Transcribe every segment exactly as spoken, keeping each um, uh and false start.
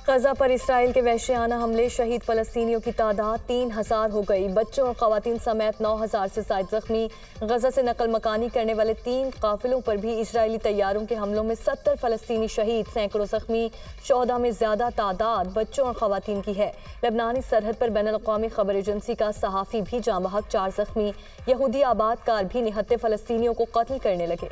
गजा पर इसराइल के वहशियाना हमले, शहीद फलस्तीनियों की तादाद तीन हजार हो गई। बच्चों और खवातीन समेत नौ हजार से ज्यादा जख्मी। गजा से नकल मकानी करने वाले तीन काफिलों पर भी इसराइली तैयारों के हमलों में सत्तर फलस्तीनी शहीद, सैकड़ों जख्मी। चौदह में ज्यादा तादाद बच्चों और खवातीन की है। लेबनानी सरहद पर बैनुल अक़वामी खबर एजेंसी का सहाफ़ी भी जाँ बहक, चार जख्मी। यहूदी आबादकार भी निहत्ते फलस्तीनियों को कत्ल करने लगे।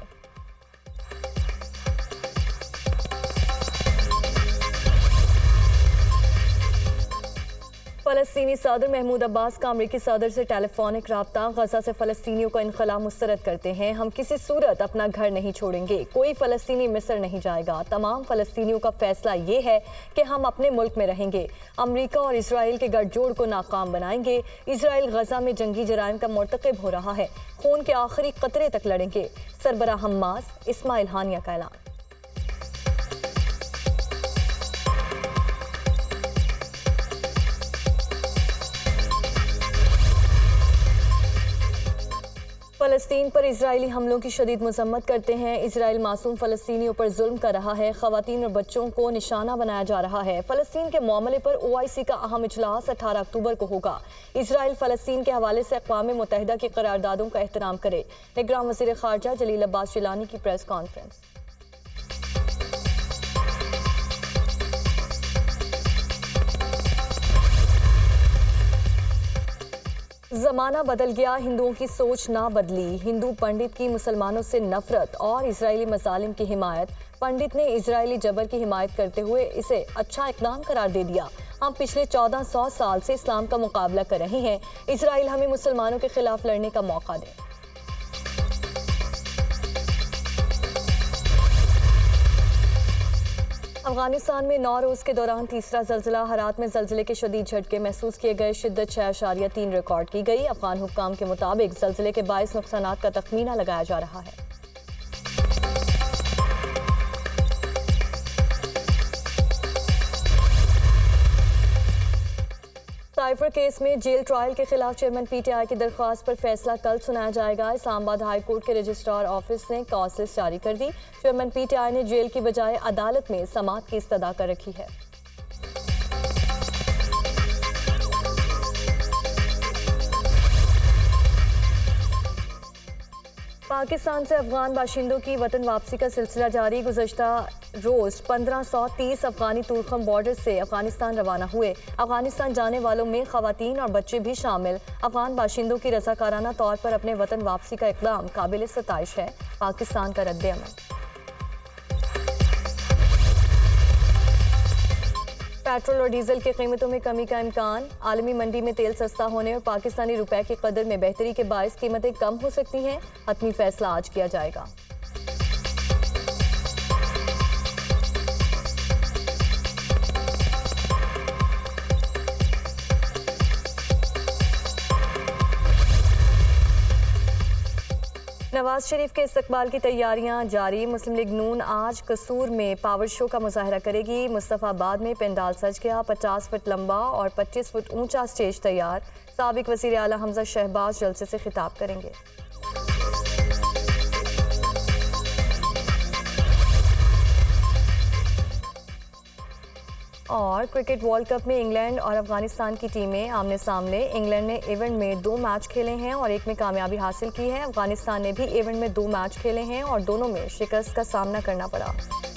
फ़लस्तीनी सदर महमूद अब्बास का अमरीकी सदर से टेलीफोनिक राब्ता। गजा से फ़लस्तीनियों का इनखला मुस्तरद करते हैं। हम किसी सूरत अपना घर नहीं छोड़ेंगे। कोई फ़लस्तीनी मिस्र नहीं जाएगा। तमाम फ़लस्तीनियों का फैसला ये है कि हम अपने मुल्क में रहेंगे। अमरीका और इसराइल के गठजोड़ को नाकाम बनाएंगे। इसराइल गजा में जंगी जराइम का मुर्तकिब हो रहा है। खून के आखिरी कतरे तक लड़ेंगे। सरबराह हमास इस्माइल हानिया का ऐलान। फ़लस्तीन पर इजरायली हमलों की शदीद मजम्मत करते हैं। इसराइल मासूम फ़लस्तीनियों पर जुल्म कर रहा है। ख़वातीन और बच्चों को निशाना बनाया जा रहा है। फ़लस्तीन के मामले पर ओ आई सी का अहम इजलास अठारह अक्टूबर को होगा। इसराइल फ़लस्तीन के हवाले से अक़वाम मुत्तहिदा की करारदादों का एहतराम करे। निगरान वज़ीर ख़ारजा जलील अब्बास जिलानी की प्रेस कॉन्फ्रेंस। ज़माना बदल गया, हिंदुओं की सोच ना बदली। हिंदू पंडित की मुसलमानों से नफरत और इसराइली मसालिम की हिमायत। पंडित ने इसराइली जबर की हिमायत करते हुए इसे अच्छा इक़दाम करार दे दिया। हम पिछले चौदह सौ साल से इस्लाम का मुकाबला कर रहे हैं। इसराइल हमें मुसलमानों के खिलाफ लड़ने का मौका दे। अफगानिस्तान में नौ रोज़ के दौरान तीसरा ज़लज़ला। हरात में ज़लज़ले के शदीद झटके महसूस किए गए। शिद्दत छः अशारिया तीन रिकॉर्ड की गई। अफगान हुक्काम के मुताबिक ज़लज़ले के बाईस नुकसानात का तखमीना लगाया जा रहा है। साइफर केस में जेल ट्रायल के खिलाफ चेयरमैन पी टी आई की दरख्वास्त पर फैसला कल सुनाया जाएगा। इस्लामाबाद हाई कोर्ट के रजिस्ट्रार ऑफिस ने कॉज लिस्ट जारी कर दी। चेयरमैन पी टी आई ने जेल की बजाय अदालत में समाअत की इस्तदा कर रखी है। पाकिस्तान से अफगान बाशिंदों की वतन वापसी का सिलसिला जारी। गुज़श्ता रोज़ पंद्रह सौ तीस अफगानी तुर्कम बॉर्डर से अफगानिस्तान रवाना हुए। अफगानिस्तान जाने वालों में ख़वातीन और बच्चे भी शामिल। अफगान बाशिंदों की रज़ाकाराना तौर पर अपने वतन वापसी का इक़दाम काबिल सताइश है। पाकिस्तान का रद्द-ए-अमल। पेट्रोल और डीजल की कीमतों में कमी का इम्कान। आलमी मंडी में तेल सस्ता होने और पाकिस्तानी रुपए की कदर में बेहतरी के बायस कीमतें कम हो सकती हैं। हतमी फैसला आज किया जाएगा। नवाज शरीफ के इस्तकबाल की तैयारियां जारी। मुस्लिम लीग नून आज कसूर में पावर शो का मुजाहरा करेगी। मुस्तफ़ाबाद में पेंडाल सज गया। पचास फुट लंबा और पच्चीस फुट ऊंचा स्टेज तैयार। साबिक वज़ीर आला हमजा शहबाज जलसे से खिताब करेंगे। और क्रिकेट वर्ल्ड कप में इंग्लैंड और अफगानिस्तान की टीमें आमने सामने। इंग्लैंड ने इवेंट में दो मैच खेले हैं और एक में कामयाबी हासिल की है। अफगानिस्तान ने भी इवेंट में दो मैच खेले हैं और दोनों में शिकस्त का सामना करना पड़ा।